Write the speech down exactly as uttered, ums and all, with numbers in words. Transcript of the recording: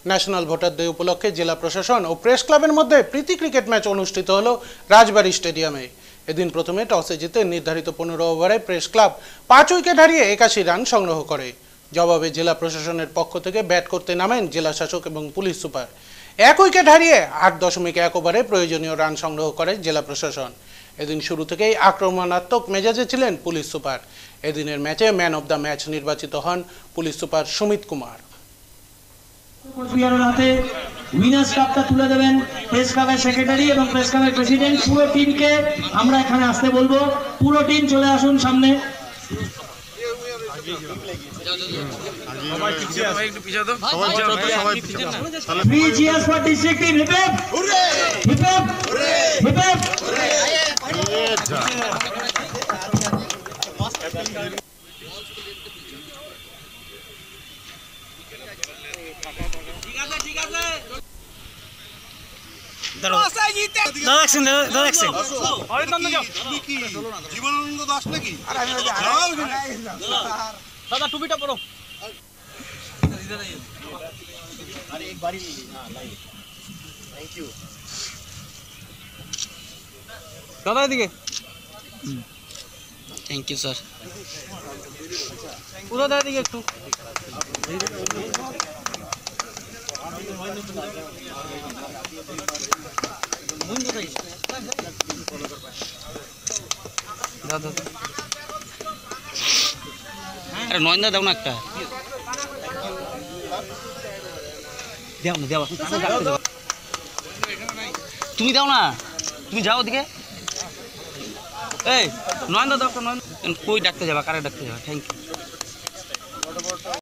National voter day উপলক্ষে জেলা প্রশাসন ও প্রেস ক্লাবের মধ্যে প্রীতি ক্রিকেট ম্যাচ অনুষ্ঠিত হলো রাজবাড়ী স্টেডিয়ামে। এদিন প্রথমে টসে জিতে নির্ধারিত পনেরো ওভারে প্রেস ক্লাব পাঁচ উইকেট হারিয়ে একাশি রান সংগ্রহ করে। জবাবে জেলা প্রশাসনের পক্ষ থেকে ব্যাট করতে নামেন জেলা শাসক এবং পুলিশ সুপার। এক উইকেট হারিয়ে আট দশমিক এক ওভারে প্রয়োজনীয় রান সংগ্রহ করে জেলা প্রশাসন। এদিন শুরু থেকেই আক্রমণাত্মক মেজাজে ছিলেন পুলিশ সুপার। এদিনের ম্যাচে ম্যান অব দ্য ম্যাচ নির্বাচিত হন পুলিশ সুপার সুমিত কুমার। হাতে উইনার্স কাপটা তুলে দেবেন প্রেস ক্লাবের সেক্রেটারি এবং প্রেস ক্লাবের প্রেসিডেন্ট। পুরো টিমকে আমরা এখানে আসতে বলবো, পুরো টিম চলে আসুন সামনে। Three cheers for district team. Hip hip! Hip hip! Hip hip! Jibanananda Das নাকি? দাদা টুপিটা পরো। আরে এক বাড়ি না লাইভ। থ্যাংক ইউ দাদা, এদিকে। Thank you sir. পুরো দাদা এদিকে একটু। নয়ন্দা দাও না একটা, দাও না, দাও তুমি, দাও না তুমি, যাও ওদিকে। এই নয়ন্দা দাও, নয়ন্দা কই ডাকতে যাবা, কারে ডাকতে যাবা? Thank you.